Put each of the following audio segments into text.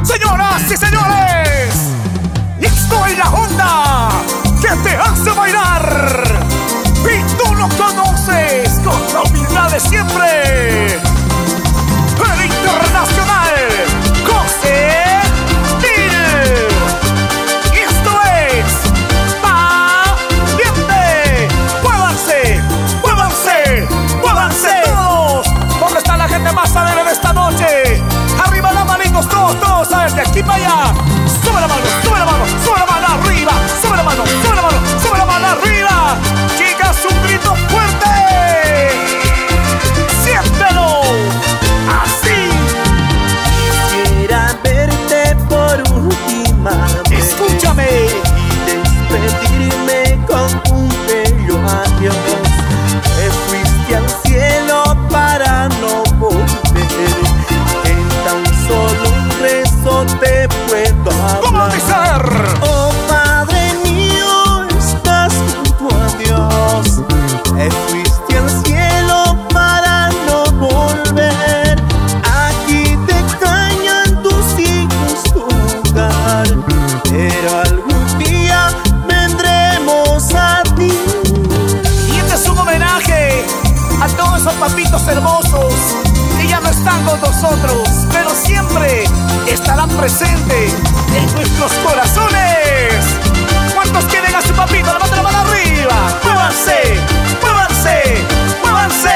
Señoras y señores, esto es la onda que te hace bailar y tú lo conoces con la humildad de siempre. El internacional José Gil. Y esto es Valiente. Muévanse, muévanse, muévanse todos. ¿Dónde está la gente más alegre de esta noche? Arriba las manitos, todos, a ver, de aquí para allá. Sube la mano, sube la mano, sube la mano arriba. Sube la mano, sube la mano, sube la mano arriba. Chicas, un grito fuerte. Siéntelo. Así. Quisiera verte por última vez. Escúchame. Y despedirme con un bello adiós. Te fuiste al cielo para no volver. En tan solo un rezo te puedo hablar. ¿Cómo dicer? Oh Padre mío, estás junto a Dios. Te fuiste al cielo para no volver. Aquí te extrañan tus hijos, tu hogar. Pero algún día vendremos a ti. Y este es un homenaje a todos esos papitos hermosos que ya no están con nosotros, pero siempre estarán presentes en nuestros corazones. ¿Cuántos quieren a su papito? Levanten la mano arriba. Muévanse, muévanse, muévanse.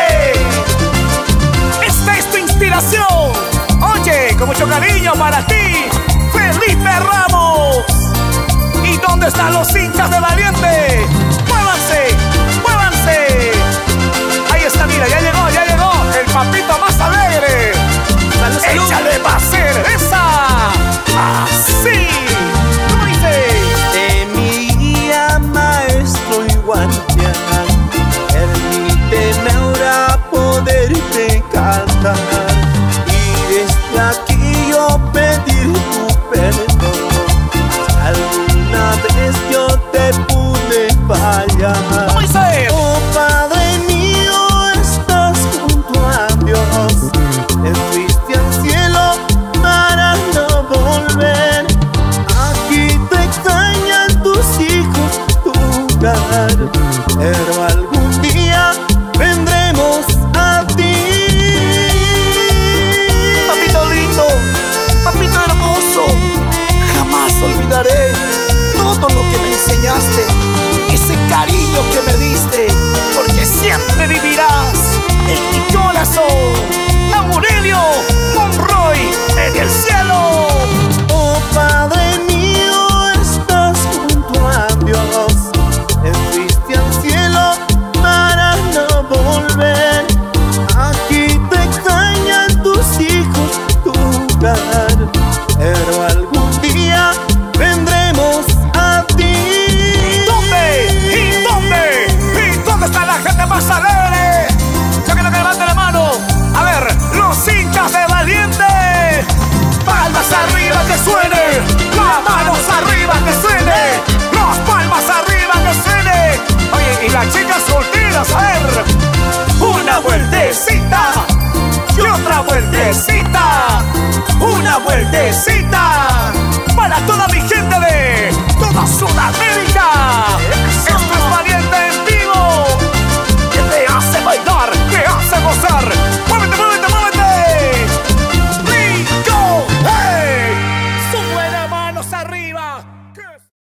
Esta es tu inspiración. Oye, con mucho cariño para ti, Felipe Ramos. ¿Y dónde están los hinchas de Valiente? Muévanse, muévanse. Ahí está, mira, ya llegó el papito más alegre. Salud, salud. Échale va a ser esa. Así. ¿Cómo dice? De mi guía, maestro y guardián, permíteme ahora poderte cantar. Y desde aquí yo pedir tu perdón. Alguna vez yo te pude fallar. ¿Cómo dice? Oh Padre mío, estás junto a Dios. Te fuiste al cielo para no volver. Aquí te extrañan tus hijos, tu hogar. Pero algún día vendremos a ti. Papito lindo, papito hermoso, jamás olvidaré todo lo que me enseñaste, ese cariño que me diste, porque siempre vivirás en mi corazón. Aurelio Monroy en el cielo. Oh Padre mío, estás junto a Dios. Te fuiste al cielo para no volver. Aquí te extrañan tus hijos, tu hogar. Pero algún día vendremos a ti. ¿Y dónde? ¿Y dónde? ¿Y dónde está la gente más alegre? Yo quiero que levante la mano. A ver, los hinchas de Valiente. Palmas arriba que suene. Las manos arriba que suene. Las palmas arriba que suene. Oye, y las chicas solteras, a ver. Una vueltecita y otra vueltecita. Una vueltecita